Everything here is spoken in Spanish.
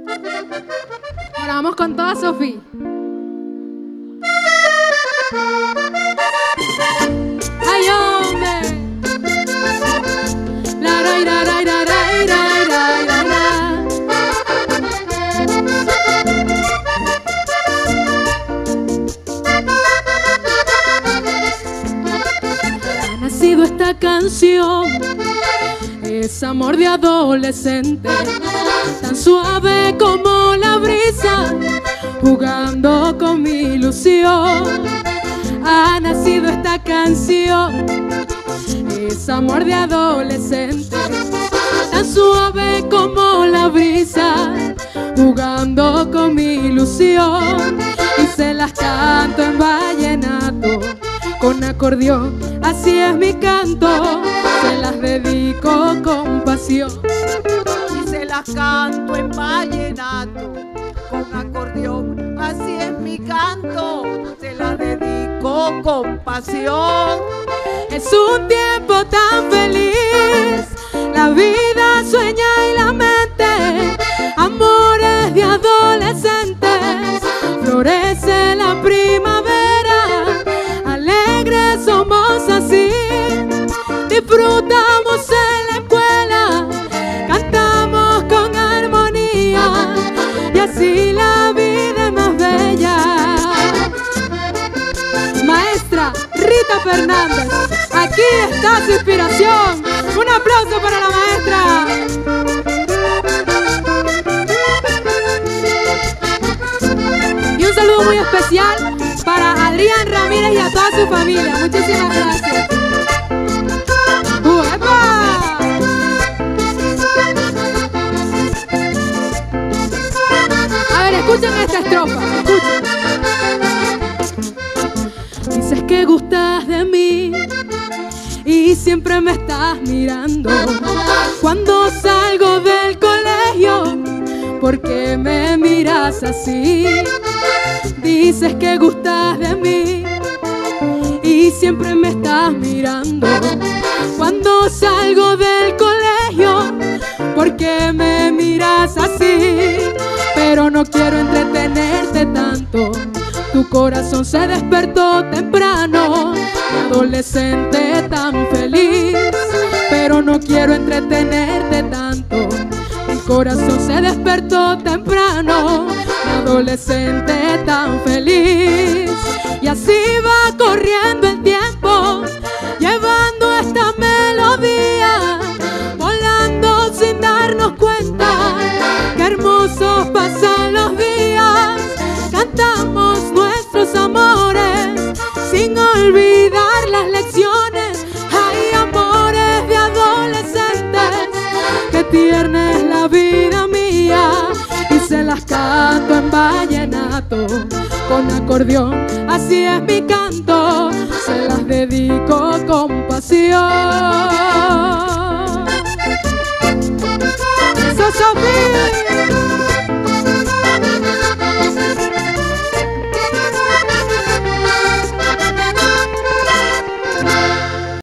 Ahora vamos con toda Sofía. ¡Ay, hombre! La, ra, ra, ra, ra, ra, ra, ra, ra, ra. Ha nacido esta canción, es amor de adolescente, tan suave como la brisa, jugando con mi ilusión. Ha nacido esta canción, es amor de adolescente, tan suave como la brisa, jugando con mi ilusión. Y se las canto en vallenato, con acordeón, así es mi canto, se las dedico con pasión. Y se las canto en vallenato, con acordeón, así es mi canto, se las dedico con pasión. Es un tiempo tan feliz, la vida sueña y la mente, amores de adolescentes, florece la primavera, alegres somos así, disfrutamos en la escuela, cantamos con armonía y así la vida es más bella. Maestra Rita Fernández, aquí está su inspiración. Un aplauso para la maestra. Y un saludo muy especial para Adrián Ramírez y a toda su familia. Muchísimas gracias. ¡Uepa! A ver, escuchen esta estrofa. Escuchen. Dices que gustas de mí y siempre me estás mirando. Cuando salgo del colegio, ¿por qué me miras así? Dices que gustas de mí y siempre me estás mirando. Cuando salgo del colegio, ¿por qué me miras así? Pero no quiero entretenerte tanto, tu corazón se despertó temprano, mi adolescente tan feliz. Pero no quiero entretenerte tanto, mi corazón se despertó temprano, mi adolescente tan feliz. Y así va corriendo el tiempo, llevando esta melodía, volando sin darnos cuenta, qué hermosos pasan los días. Cantamos nuestros amores sin olvidar las lecciones. Hay amores de adolescentes, qué tierna es la vida mía. Y se las canto en vallenato, con acordeón, así es mi canto, se las dedico con pasión.